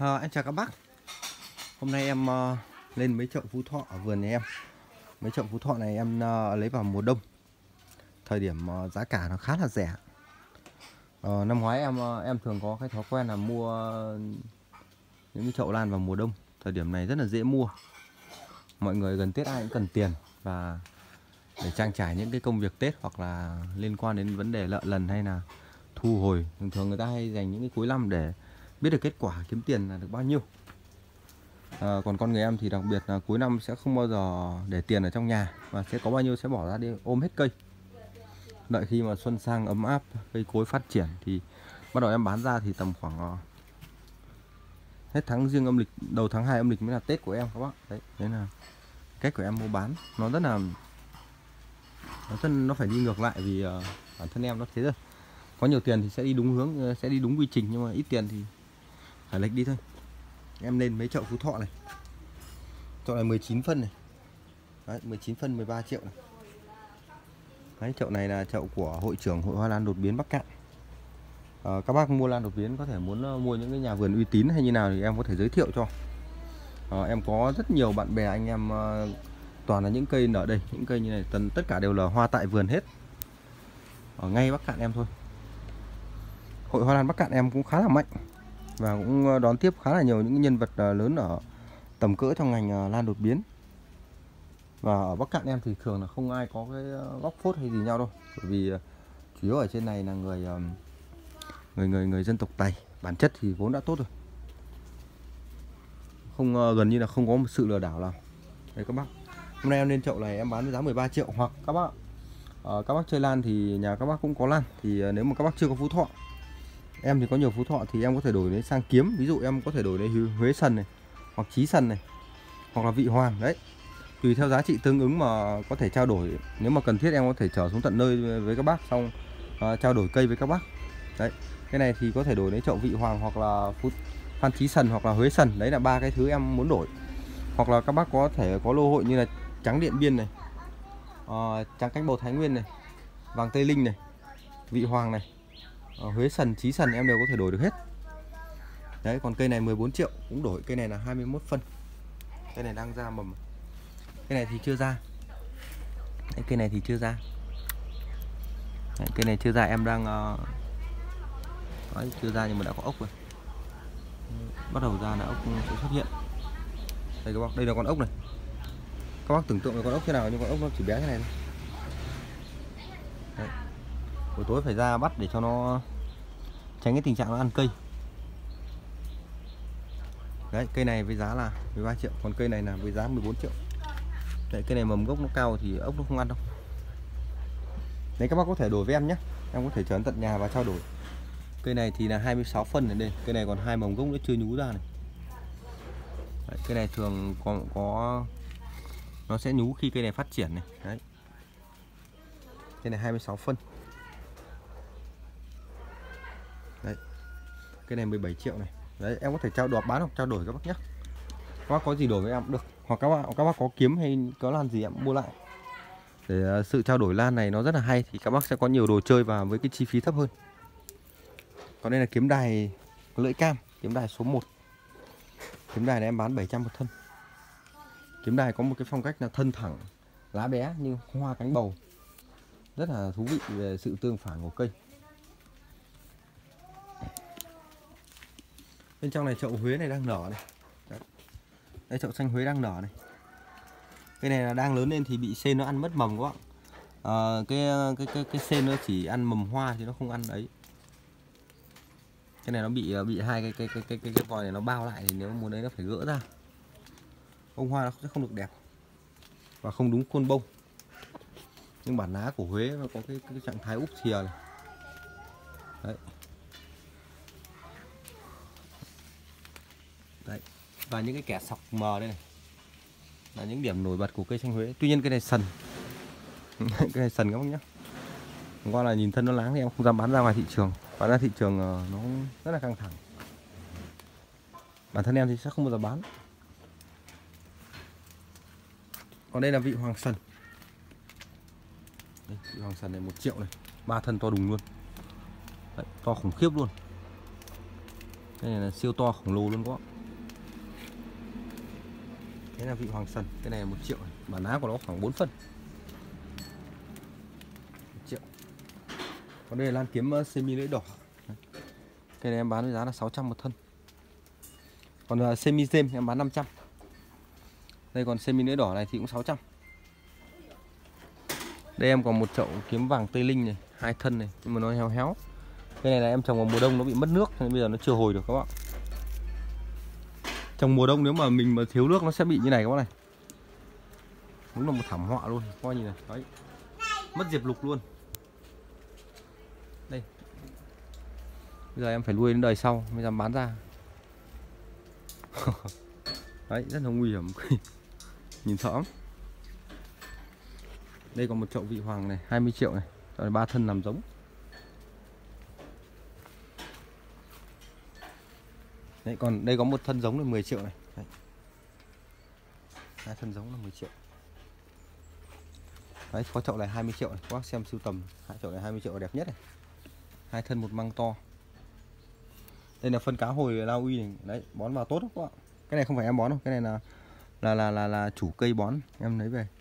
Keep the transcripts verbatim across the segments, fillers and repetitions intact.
À, em chào các bác. Hôm nay em uh, lên mấy chậu phú thọ ở vườn nhà em. Mấy chậu phú thọ này em uh, lấy vào mùa đông. Thời điểm uh, giá cả nó khá là rẻ. uh, Năm ngoái em uh, em thường có cái thói quen là mua uh, những cái chậu lan vào mùa đông. Thời điểm này rất là dễ mua. Mọi người gần Tết ai cũng cần tiền và để trang trải những cái công việc Tết hoặc là liên quan đến vấn đề nợ lần hay là thu hồi. Thường thường người ta hay dành những cái cuối năm để biết được kết quả kiếm tiền là được bao nhiêu. À, còn con người em thì đặc biệt là cuối năm sẽ không bao giờ để tiền ở trong nhà, và sẽ có bao nhiêu sẽ bỏ ra đi ôm hết cây. Đợi khi mà xuân sang ấm áp, cây cối phát triển thì bắt đầu em bán ra, thì tầm khoảng hết tháng riêng âm lịch, đầu tháng hai âm lịch mới là Tết của em các bác. Đấy, đấy là cách của em mua bán. Nó rất là nó, rất, nó phải đi ngược lại vì uh, bản thân em nó thế rồi. Có nhiều tiền thì sẽ đi đúng hướng, sẽ đi đúng quy trình, nhưng mà ít tiền thì phải lệch đi thôi. Em lên mấy chậu phú thọ này. Chậu này mười chín phân này. Đấy, mười chín phân mười ba triệu này. Đấy, chậu này là chậu của hội trưởng Hội Hoa Lan Đột Biến Bắc Cạn. à, Các bác mua lan đột biến có thể muốn uh, mua những cái nhà vườn uy tín hay như nào thì em có thể giới thiệu cho. à, Em có rất nhiều bạn bè anh em, uh, toàn là những cây nở đây. Những cây như này tần, tất cả đều là hoa tại vườn hết, ở ngay Bắc Cạn em thôi. Hội Hoa Lan Bắc Cạn em cũng khá là mạnh và cũng đón tiếp khá là nhiều những nhân vật lớn ở tầm cỡ trong ngành lan đột biến. Và ở Bắc Cạn em thì thường là không ai có cái góc phốt hay gì nhau đâu, bởi vì chủ yếu ở trên này là người người người người dân tộc Tày, bản chất thì vốn đã tốt rồi, không gần như là không có một sự lừa đảo nào. Đây các bác, hôm nay em lên chậu này em bán với giá mười ba triệu. Hoặc các bác uh, các bác chơi lan thì nhà các bác cũng có lan, thì nếu mà các bác chưa có phú thọ, em thì có nhiều phú thọ thì em có thể đổi lấy sang kiếm. Ví dụ em có thể đổi lấy Huế Sần này, hoặc Chí Sần này, hoặc là Vị Hoàng. Đấy, tùy theo giá trị tương ứng mà có thể trao đổi. Nếu mà cần thiết em có thể chở xuống tận nơi với các bác, xong uh, trao đổi cây với các bác. Đấy, cái này thì có thể đổi lấy chậu Vị Hoàng, hoặc là phú, Phan Chí Sần, hoặc là Huế Sần. Đấy là ba cái thứ em muốn đổi. Hoặc là các bác có thể có lô hội như là trắng Điện Biên này, uh, trắng cánh bầu Thái Nguyên này, vàng Tây Linh này, Vị Hoàng này, uh, Huế Sần, Chí Sần em đều có thể đổi được hết. Đấy, còn cây này mười bốn triệu cũng đổi. Cây này là hai mươi mốt phân. Cây này đang ra mầm. Cây này thì chưa ra. Đấy, cây này thì chưa ra. Đấy, cây này chưa ra, em đang uh... Đấy, chưa ra nhưng mà đã có ốc rồi. Bắt đầu ra là ốc sẽ xuất hiện. Đây các bác, đây là con ốc này. Các bác tưởng tượng là con ốc thế nào, nhưng con ốc nó chỉ bé thế này thôi. Đấy. Buổi tối phải ra bắt để cho nó tránh cái tình trạng nó ăn cây. Đấy, cây này với giá là mười ba triệu, còn cây này là với giá mười bốn triệu. Đấy, cây này mầm gốc nó cao thì ốc nó không ăn đâu. Đấy, các bác có thể đổi với em nhé. Em có thể trở đến tận nhà và trao đổi. Cây này thì là hai mươi sáu phân ở đây. Cây này còn hai mầm gốc nữa chưa nhú ra này. Đấy, cây này thường có, có nó sẽ nhú khi cây này phát triển này. Đấy, cây này hai mươi sáu phân. Đấy, cây này mười bảy triệu này. Đấy, em có thể trao đổi bán hoặc trao đổi các bác nhé. Các bác có gì đổi với em cũng được, hoặc các bác các bác có kiếm hay có lan gì em mua lại. Để sự trao đổi lan này nó rất là hay, thì các bác sẽ có nhiều đồ chơi và với cái chi phí thấp hơn. Còn đây là kiếm đài lưỡi cam, kiếm đài số một. Kiếm đài này em bán bảy trăm một thân. Kiếm đài có một cái phong cách là thân thẳng, lá bé nhưng hoa cánh bầu, rất là thú vị về sự tương phản của cây. Bên trong này chậu Huế này đang nở này. Đấy, đây chậu xanh Huế đang nở này. Cái này là đang lớn lên thì bị sên nó ăn mất mầm các bạn. À, cái cái cái cái sên nó chỉ ăn mầm hoa chứ nó không ăn ấy. Cái này nó bị bị hai cái cái cái cái cái, cái vòi này nó bao lại, thì nếu muốn đấy nó phải gỡ ra. Bông hoa nó sẽ không được đẹp và không đúng khuôn bông. Nhưng bản lá của Huế nó có cái, cái trạng thái úp thìa này. Đấy. Đấy. Và những cái kẻ sọc mờ đây này là những điểm nổi bật của cây xanh Huế. Tuy nhiên cây này sần. Cái này sần các bác nhé. Hôm qua là nhìn thân nó láng thì em không dám bán ra ngoài thị trường. Bán ra thị trường nó rất là căng thẳng. Bản thân em thì sẽ không bao giờ bán. Còn đây là vị Hoàng Sần. Đây, vị Hoàng Sần này một triệu này, ba thân to đùng luôn. Đấy, to khủng khiếp luôn. Đây này là siêu to khổng lồ luôn các bạn. Thế là vị hoàng sần, cái này là một triệu, bản giá của nó khoảng bốn phân. một triệu. Còn đây là lan kiếm semi lưỡi đỏ. Cái này em bán với giá là sáu trăm một thân. Còn uh, semi gem em bán năm trăm. Đây còn semi lưỡi đỏ này thì cũng sáu trăm. Đây em còn một chậu kiếm vàng Tây Linh này, hai thân này, nhưng mà nó héo héo. Cái này là em trồng vào mùa đông nó bị mất nước nên bây giờ nó chưa hồi được các bạn. Trồng mùa đông nếu mà mình mà thiếu nước nó sẽ bị như này các bạn này. Đúng là một thảm họa luôn, coi như này, đấy. Mất diệp lục luôn. Đây. Bây giờ em phải nuôi đến đời sau mới dám bán ra. Đấy, rất là nguy hiểm. Nhìn sợ lắm. Đây còn một chậu vị hoàng này, hai mươi triệu này, rồi ba thân làm giống. Đấy, còn đây có một thân giống là mười triệu này. Đấy. Hai thân giống là mười triệu. Đấy, có chậu này hai mươi triệu này, các bác xem sưu tầm. Hai chậu này hai mươi triệu là đẹp nhất này. Hai thân một măng to. Đây là phân cá hồi La Uy này, đấy, bón vào tốt không các bạn. Cái này không phải em bón đâu, cái này là là là là, là chủ cây bón em lấy về.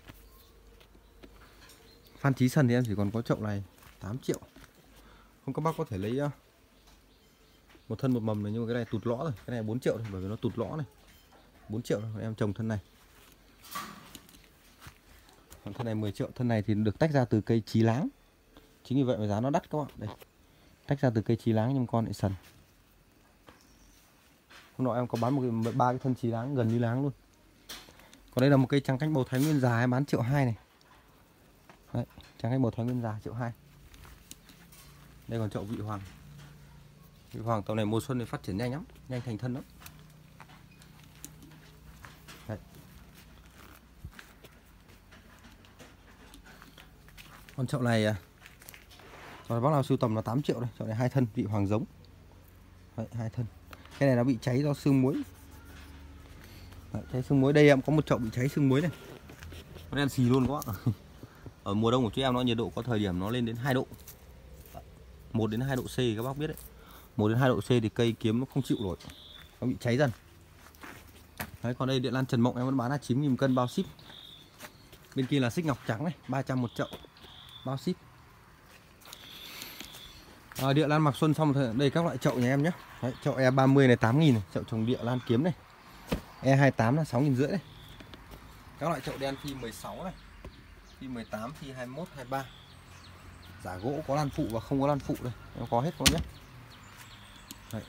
Phan Chí Sần thì em chỉ còn có chậu này tám triệu. Không, các bác có thể lấy uh, một thân một mầm này, nhưng mà cái này tụt lõ rồi, cái này bốn triệu thôi, bởi vì nó tụt lõ này. bốn triệu thôi, em trồng thân này. Còn thân này mười triệu, thân này thì được tách ra từ cây trí láng. Chính vì vậy mà giá nó đắt các bạn. Đây. Tách ra từ cây trí láng nhưng con lại sần. Hôm nọ em có bán một cái ba cái thân trí láng gần như láng luôn. Còn đây là một cây trắng cánh bầu Thái Nguyên già em bán triệu hai này. Đấy, trắng cánh bầu Thái Nguyên già triệu hai. Đây còn chậu vị hoàng. Vị hoàng tàu này mùa xuân thì phát triển nhanh lắm, nhanh thành thân lắm. Đấy. Còn chậu này rồi bác nào sưu tầm là tám triệu đây, chậu này hai thân vị hoàng giống. Đấy, hai thân. Cái này nó bị cháy do sương muối. Đấy, cháy sương muối. Đây em có một chậu bị cháy sương muối này. Nó đen xì luôn quá. Ở mùa đông của chúng em nó nhiệt độ có thời điểm nó lên đến hai độ. một đến hai độ C các bác biết đấy. một đến hai độ C thì cây kiếm nó không chịu nổi. Nó bị cháy dần. Đấy, còn đây Địa Lan Trần Mộng em vẫn bán là chín nghìn cân bao ship. Bên kia là xích ngọc trắng này, ba trăm một chậu bao ship. À, Địa Lan Mạc Xuân xong rồi, đây các loại chậu nhà em nhé. Đấy, chậu E ba mươi này tám nghìn này, chậu trồng Địa Lan kiếm này. E hai mươi tám là sáu nghìn rưỡi này. Các loại chậu đen phi mười sáu này, phi mười tám, phi hai mươi mốt, hai mươi ba. Giả gỗ có lan phụ và không có lan phụ đây, em có hết con nhé. Đấy.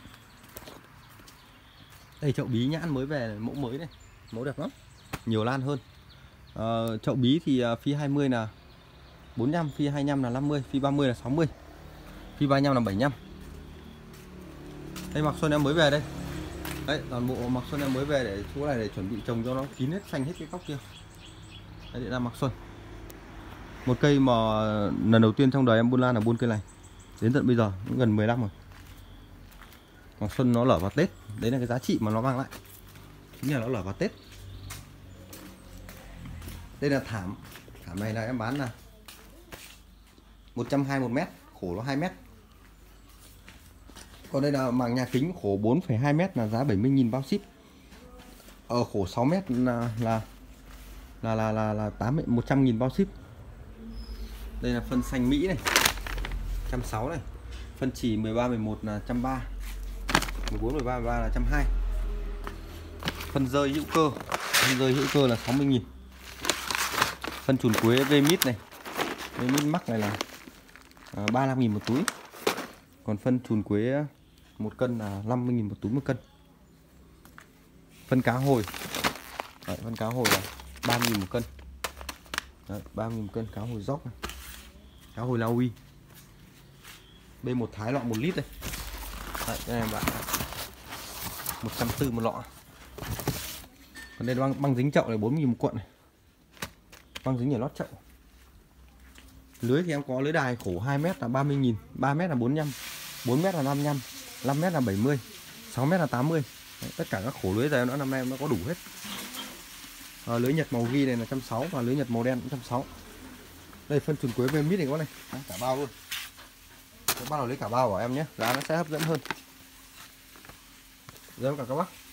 Đây chậu bí nhãn mới về, mẫu mới này, mẫu đẹp lắm, nhiều lan hơn. À, chậu bí thì phi hai mươi là bốn mươi lăm, phi hai mươi lăm là năm mươi, phi ba mươi là sáu mươi, phi ba mươi lăm là bảy mươi lăm. Đây Mạc Xuân em mới về đây. Đấy, toàn bộ Mạc Xuân em mới về để chỗ này để chuẩn bị trồng cho nó kín hết, xanh hết cái góc kia. Đấy là Mạc Xuân. Một cây mà lần đầu tiên trong đời em buôn lan là buôn cây này. Đến tận bây giờ cũng gần mười năm rồi. Mạc Xuân nó lở vào Tết, đấy là cái giá trị mà nó mang lại. Chính là nó lở vào Tết. Đây là thảm. Thảm này là em bán là một trăm hai mươi một mét, khổ nó hai mét. Còn đây là màng nhà kính khổ bốn phẩy hai mét là giá bảy mươi nghìn bao ship. Ở khổ sáu mét là là là là là, là tám một trăm nghìn bao ship. Đây là phân xanh Mỹ này, một trăm sáu mươi này. Phân chỉ mười ba mười một là một trăm ba mươi. mười bốn mười ba mười ba là một trăm hai mươi. Phân rơi hữu cơ, phân rơi hữu cơ là sáu mươi nghìn. Phân chuồn quế Vmit này, Vmit mắc này là ba mươi lăm nghìn một túi. Còn phân chuồn quế một cân là năm mươi nghìn một túi một cân. Phân cá hồi. Đấy, phân cá hồi là ba mươi nghìn một cân. Đấy, ba mươi nghìn một cân cá hồi dốc này. Cá hồi La Uy. B một Thái lọ một lít đây. Đấy, cái này bạn một trăm bốn mươi một lọ. Còn đây băng, băng dính chậu này bốn mươi nghìn một cuộn này. Băng dính để lót chậu. Lưới thì em có lưới đài khổ hai mét là ba mươi nghìn, ba mét là bốn mươi lăm, bốn mét là năm mươi lăm, năm mét là bảy mươi, sáu mét là tám mươi. Đấy, tất cả các khổ lưới này nó năm nay nó có đủ hết. À, lưới Nhật màu ghi này là một trăm sáu mươi và lưới Nhật màu đen một trăm sáu mươi. Đây phân chuồn quế Vmit này các bạn này. Đấy, cả bao luôn. Các bác nào lấy cả bao của em nhé, giá nó sẽ hấp dẫn hơn. Rồi cả các bác.